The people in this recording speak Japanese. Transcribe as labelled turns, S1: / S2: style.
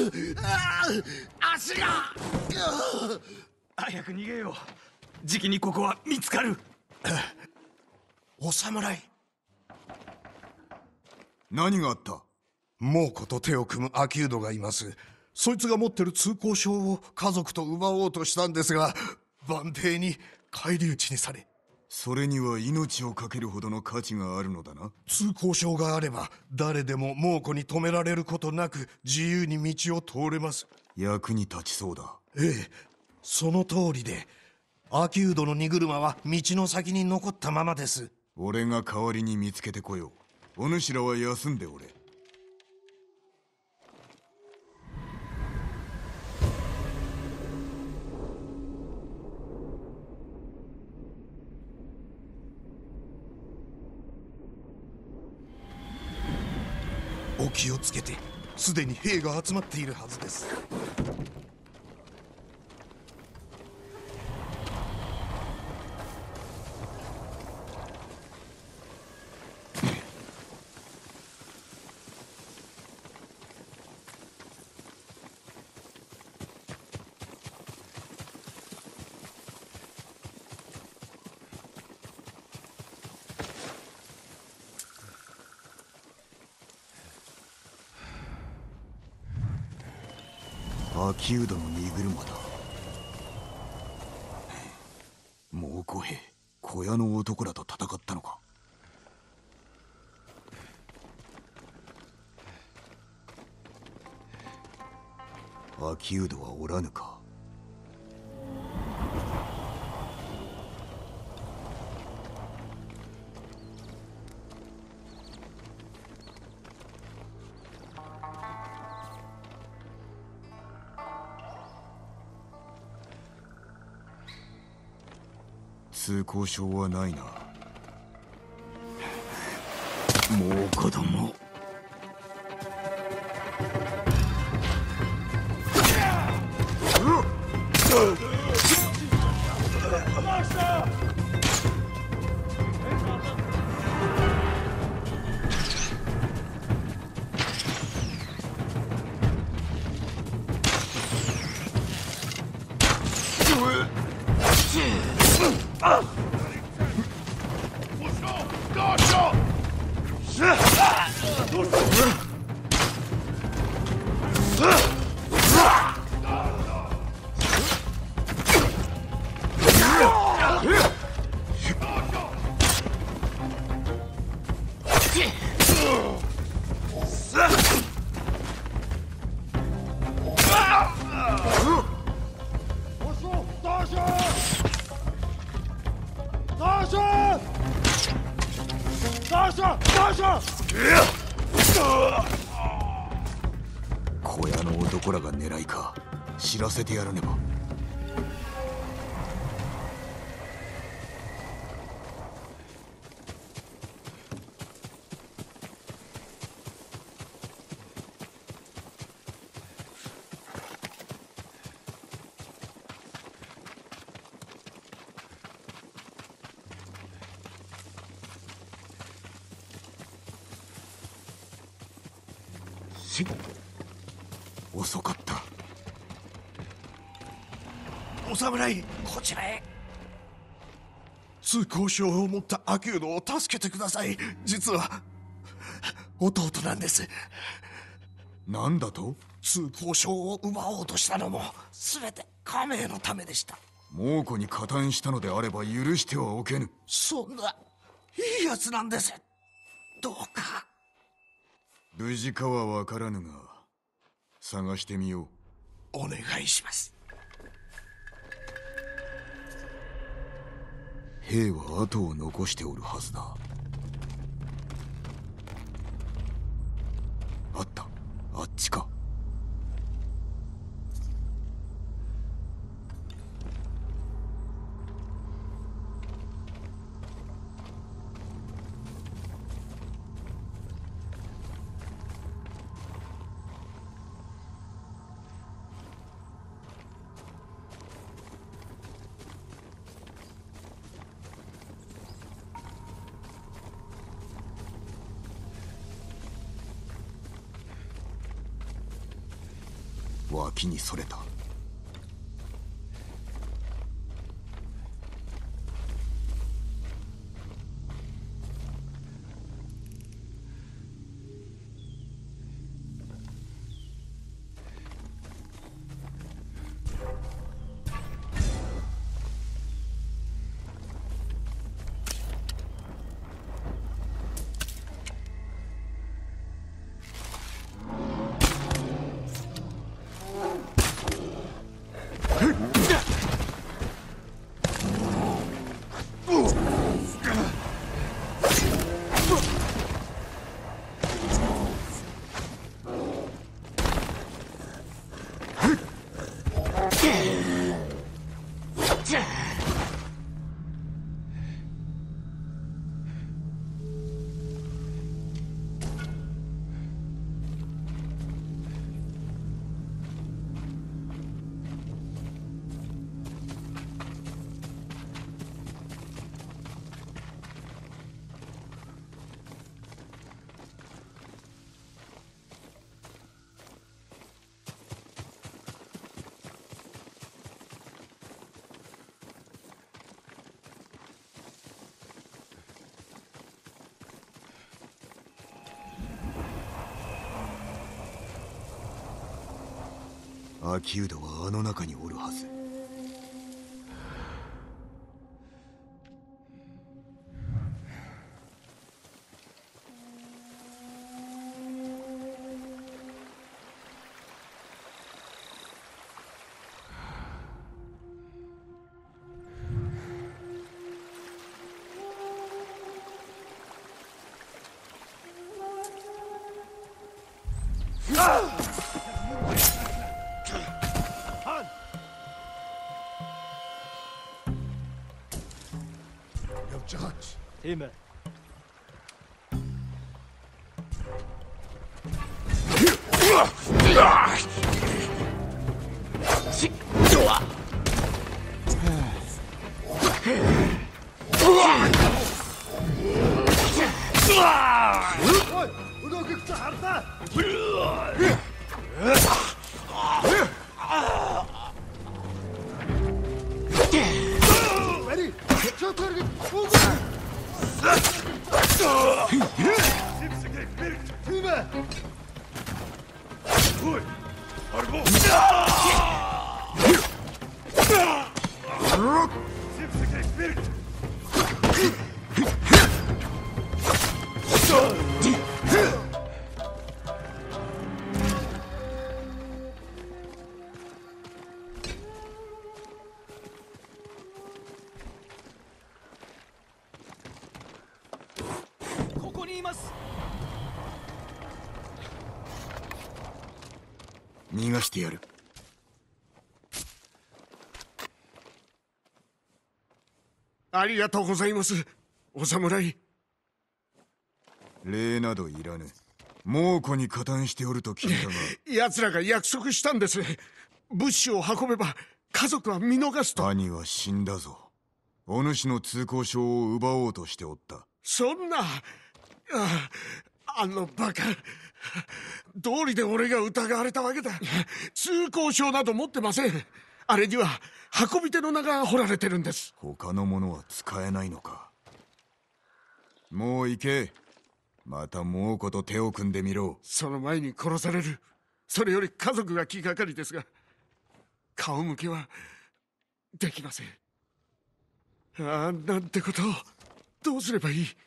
S1: 足が。
S2: 早く逃げよう。じきにここは見つかる。
S1: お侍。
S3: 何があった？
S1: 猛虎と手を組む秋人がいます。そいつが持ってる通行証を家族と奪おうとしたんですが、万兵に返り討ちにされ。
S3: それには命を懸けるほどの価値があるのだな。
S1: 通行証があれば誰でも猛虎に止められることなく自由に道を通れます。
S3: 役に立ちそうだ。
S1: ええ、その通りで、秋人の荷車は道の先に残ったままです。
S3: 俺が代わりに見つけてこよう。お主らは休んでおれ。
S1: お気をつけて、すでに兵が集まっているはずです。
S3: 秋人の荷車だ。猛虎兵、小屋の男らと戦ったのか。秋人はおらぬか。通行証はないな。もう子供。小屋の男らが狙いか。知らせてやらねば。遅かった。
S1: お侍、こちらへ。通行証を持った秋人を助けてください。実は弟なんです。
S3: 何だと？
S1: 通行証を奪おうとしたのも全て家名のためでした。
S3: 猛虎に加担したのであれば許してはおけぬ。
S1: そんないいやつなんです。どうか。
S3: 無事かは分からぬが探してみよう。
S1: お願いします。
S3: 兵は後を残しておるはずだ。あった、あっちか。 脇にそれた。秋人はあの中におるはず。
S2: Himmel.逃がしてやる。
S1: ありがとうございます、お侍。
S3: 礼などいらぬ。猛虎に加担しておると聞いたが。
S1: 奴らが約束したんです。物資を運べば家族は見逃すと。
S3: 兄は死んだぞ。お主の通行証を奪おうとしておった。
S1: そんな、あのバカ。道理で俺が疑われたわけだ。通行証など持ってません。あれには運び手の名が彫られてるんです。
S3: 他のものは使えないのか。もう行け。また猛虎と手を組んでみろ。
S1: その前に殺される。それより家族が気がかりですが、顔向けはできません。なんてことを。どうすればいい。